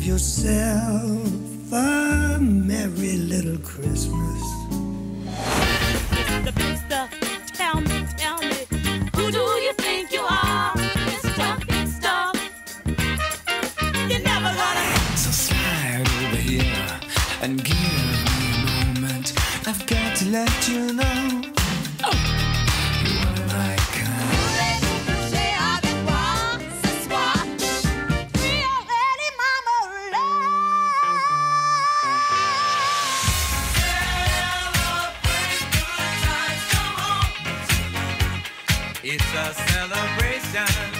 yourself a merry little Christmas. Mister, tell me, who do you think you are? Mister, you never gonna. So slide over here and give me a moment. I've got to let you know. Oh, you are my kind. It's a celebration.